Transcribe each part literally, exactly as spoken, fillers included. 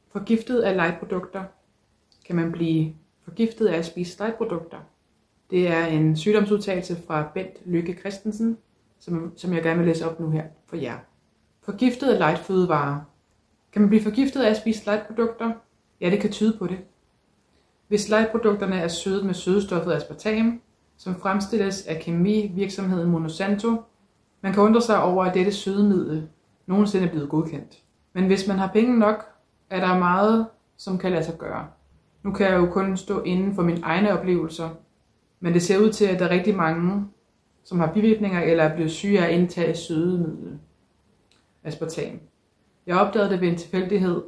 Forgiftet af lightprodukter. Kan man blive forgiftet af at spise lightprodukter? Det er en sygdomsudtalelse fra Bent Lykke Christensen, som, som jeg gerne vil læse op nu her for jer. Forgiftet af lightfødevarer. Kan man blive forgiftet af at spise lightprodukter? Ja, det kan tyde på det. Hvis lightprodukterne er sødet med sødestoffet aspartam, som fremstilles af kemivirksomheden Monsanto, man kan undre sig over, at dette sødemiddel nogensinde er blevet godkendt. Men hvis man har penge nok, er der meget, som kan lade sig gøre. Nu kan jeg jo kun stå inden for mine egne oplevelser, men det ser ud til, at der er rigtig mange, som har bivirkninger eller er blevet syge af at indtage sødemiddel aspartam. Jeg opdagede det ved en tilfældighed,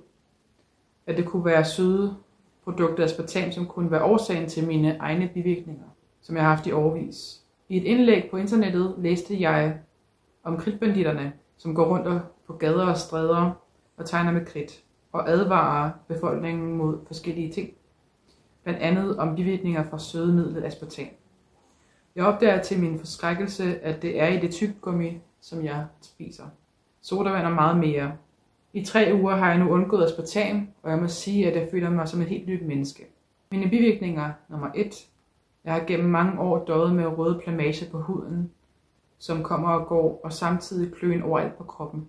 at det kunne være søde produkter aspartam, som kunne være årsagen til mine egne bivirkninger, som jeg har haft i årevis. I et indlæg på internettet læste jeg om kridtbanditterne, som går rundt på gader og stræder og tegner med kridt og advarer befolkningen mod forskellige ting. Blandt andet om bivirkninger fra sødemidlet aspartam. Jeg opdager til min forskrækkelse, at det er i det tyggegummi, som jeg spiser. Sodavand og meget mere. I tre uger har jeg nu undgået aspartam, og jeg må sige, at jeg føler mig som et helt nyt menneske. Mine bivirkninger nummer et. Jeg har gennem mange år døjet med røde plamager på huden, som kommer og går, og samtidig kløen overalt på kroppen.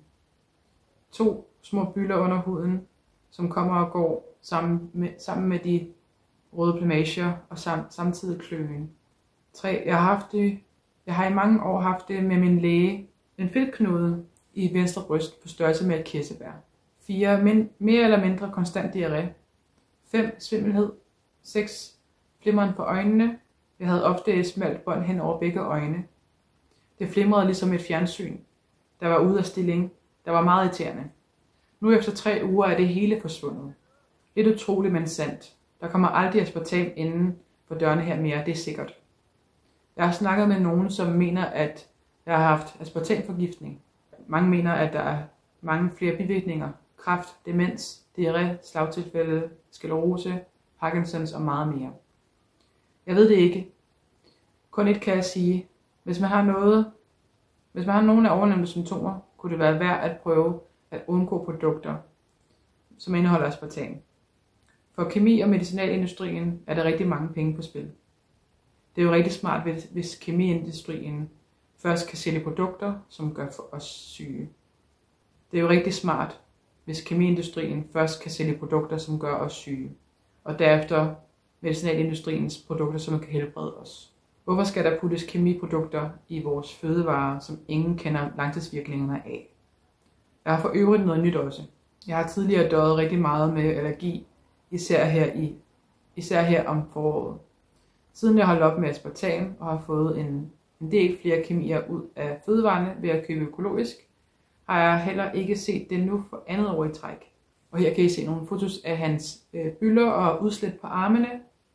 to. Små bylder under huden, som kommer og går sammen med, sammen med de røde plamager og sam, samtidig kløen. tre. Jeg har, haft det, jeg har i mange år haft det med min læge, en fedtknude i venstre bryst på størrelse med et kirsebær. fire. Min, mere eller mindre konstant diarré. fem. Svimmelhed. seks. Flimmeren på øjnene. Jeg havde ofte et smalt bånd hen over begge øjne. Det flimrede ligesom et fjernsyn, der var ude af stilling. Der var meget irriterende. Nu efter tre uger er det hele forsvundet. Lidt utroligt, men sandt. Der kommer aldrig aspartam inden for dørene her mere, det er sikkert. Jeg har snakket med nogen, som mener, at jeg har haft aspartamforgiftning. Mange mener, at der er mange flere bivirkninger. Kræft, demens, diarré, slagtilfælde, sklerose, Parkinsons og meget mere. Jeg ved det ikke. Kun et kan jeg sige. Hvis man har noget, hvis man har nogle af ovennævnte symptomer, kunne det være værd at prøve at undgå produkter, som indeholder aspartam. For kemi- og medicinalindustrien er der rigtig mange penge på spil. Det er jo rigtig smart, hvis, hvis kemiindustrien først kan sælge produkter, som gør for os syge. Det er jo rigtig smart, hvis kemiindustrien først kan sælge produkter, som gør os syge, og derefter medicinalindustriens produkter, som kan helbrede os. Hvorfor skal der puttes kemiprodukter i vores fødevarer, som ingen kender langtidsvirkningerne af? Jeg har for øvrigt noget nyt også. Jeg har tidligere døjet rigtig meget med allergi, især her, i, især her om foråret. Siden jeg holdt op med aspartam og har fået en, en del flere kemier ud af fødevarene ved at købe økologisk, har jeg heller ikke set det nu for andet år i træk. Og her kan I se nogle fotos af hans øh, bylder og udslæt på armene.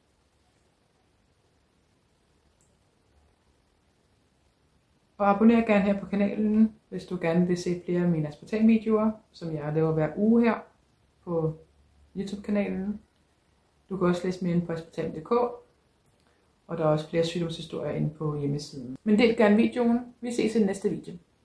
Og abonner gerne her på kanalen, hvis du gerne vil se flere af mine aspartam-videoer, som jeg laver hver uge her på YouTube-kanalen. Du kan også læse mere inde på aspartam punktum d k, og der er også flere sygdomshistorier inde på hjemmesiden. Men del gerne videoen. Vi ses i den næste video.